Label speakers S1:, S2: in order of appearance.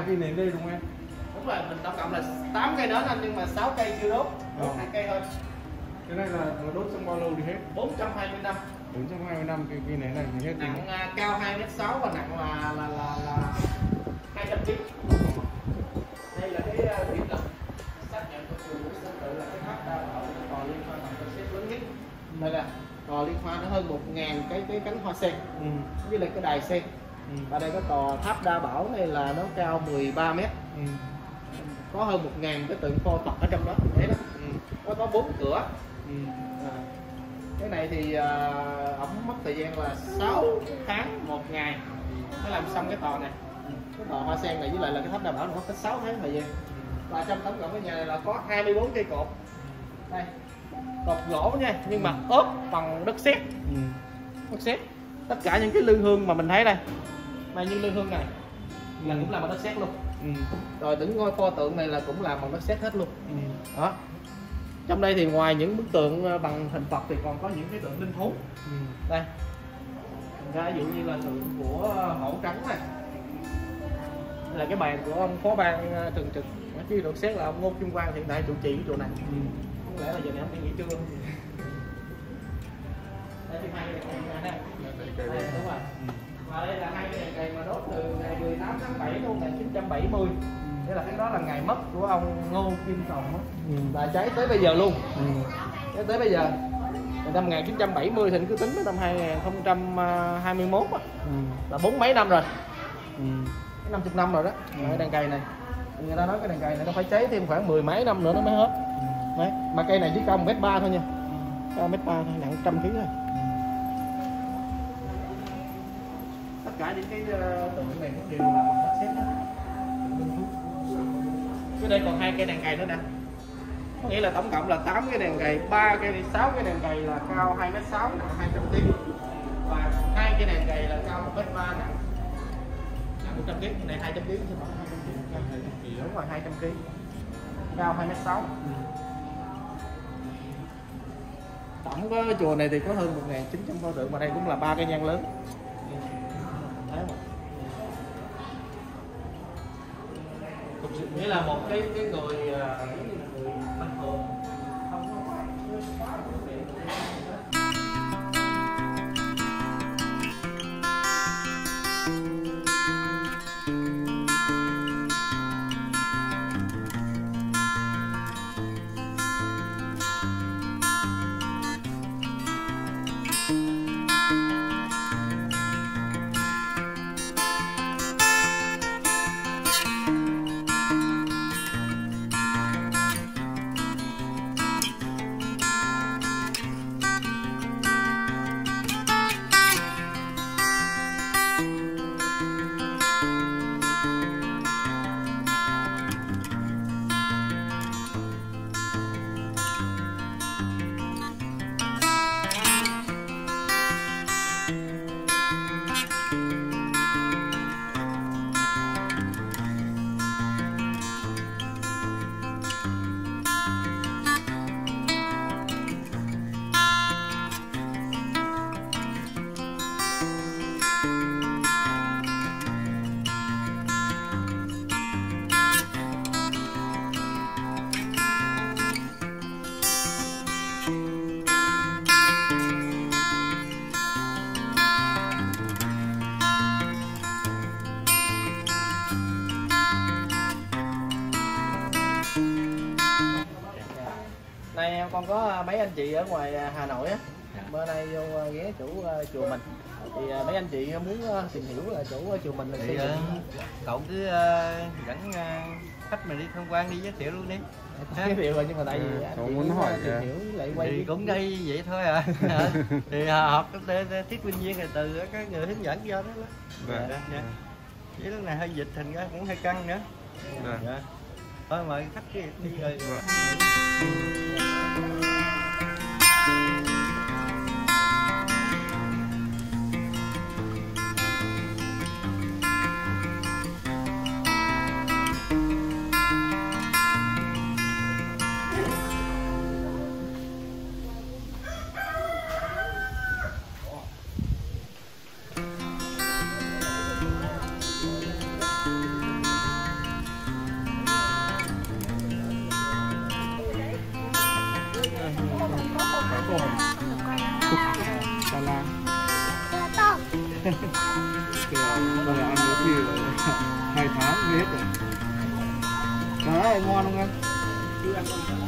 S1: cây nến đây đúng không em?
S2: Đúng rồi, mình tổng cộng là 8 cây nến anh, nhưng mà 6 cây chưa đốt, đốt 2 cây thôi.
S1: Cái này là đốt trong bao lâu thì hết?
S2: 420 năm.
S1: 420 năm cây nến này thì hết.
S2: Nặng cao 2m6 và nặng là 200 kg. Đây là cái điểm lực xác nhận của trường Nguyễn Xuân Tự là cái tháp đa bảo cò liên hoa bằng concept lớn nhất. Đây là cò liên hoa nó hơn 1000 cái cánh hoa sen, với lại cái đài sen. Và đây có tòa tháp đa bảo này là nó cao 13 m, có hơn 1000 cái tượng pho Phật ở trong đó, thấy đó. Nó có 4 cửa. Cái này thì ổng mất thời gian là 6 tháng 1 ngày mới làm xong cái tòa này. Cái tòa hoa sen này với lại là cái tháp đa bảo nó có 6 tháng thời gian. Và trong tổng cộng cái nhà này là có 24 cây cột. Đây, cột gỗ nha, nhưng mà ốp bằng đất sét. Đất sét. Tất cả những cái lư hương mà mình thấy đây, như lư hương này là cũng làm bằng đất sét luôn. Rồi những ngôi pho tượng này là cũng làm bằng đất sét hết luôn. Đó. Trong đây thì ngoài những bức tượng bằng hình Phật thì còn có những cái tượng linh thú. Đây. Ví dụ như là tượng của hổ trắng này. Đây là cái bàn của ông phó ban thường trực. Chứ được xét là ông Ngô Kim Quang hiện tại trụ trì của chỗ này. Có lẽ là giờ này ông đi nghỉ trưa. Đây thì hai cái đèn cầy này. Đây, đúng rồi. Và đây là hai cái đèn cầy mà đốt từ ngày 18 tháng 7 năm 1970. Đây là cái đó là ngày mất của ông Ngô Kim Tòng đó. Và cháy tới bây giờ luôn. Cháy tới bây giờ. Năm 1970 thì cứ tính tới năm 2021 á. Là 40 mấy năm rồi. 50 năm rồi đó. Cái đèn cầy này. Người ta nói cái đèn cầy này nó phải cháy thêm khoảng 10 mấy năm nữa nó mới hết. Đấy. Mà cây này chỉ cao 1m3 thôi nha. Cao 1m3 thôi, nặng 100 kg thôi. Tất cả những cái tượng này cũng đều là bằng đất sét hết. Cái đây còn 2 cây đèn cầy nữa nè. Có nghĩa là tổng cộng là 8 cái đèn cầy, 3 cây 6 cái đèn cầy là cao 2m6 nặng 200 kg. Và 2 cái đèn cầy là cao 1m3 nặng 100 kg. Cái này 200 kg chứ không phải 200 kg. Đúng rồi, 200 kg. Cao 2m6. Tổng cái chùa này thì có hơn 1900 pho tượng, mà đây cũng là 3 cái nhang lớn. Đấy mà. Nghĩa là một cái người người bình thường không có quá Này con có mấy anh chị ở ngoài Hà Nội á, bữa nay vô ghé chỗ chùa mình thì mấy anh chị muốn tìm hiểu là chỗ chùa mình là
S3: thì cậu cứ dẫn khách mình đi tham quan đi giới thiệu luôn đi.
S2: Giới thiệu rồi, nhưng mà tại vì anh chị
S1: muốn hỏi
S2: tìm hiểu lại quay
S3: thì cũng đây vậy thôi à. Thì học thuyết minh viên rồi từ các người hướng dẫn cho đó. Với lúc này hơi dịch thành ra cũng hơi căng nữa. Thôi mời khách đi rồi.
S1: Còn là ăn có khi là 2 tháng mới hết rồi. Đấy, ngon không anh?
S2: Chưa ăn đâu.